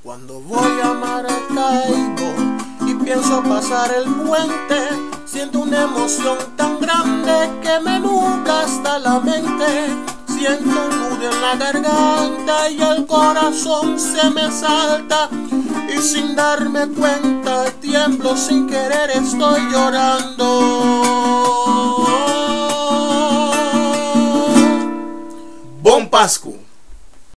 Cuando voy a Maracaibo y pienso pasar el puente, siento una emoción tan grande que me nubla hasta la mente. Siento un nudo en la garganta y el corazón se me salta, y sin darme cuenta tiemblo sin querer, estoy llorando.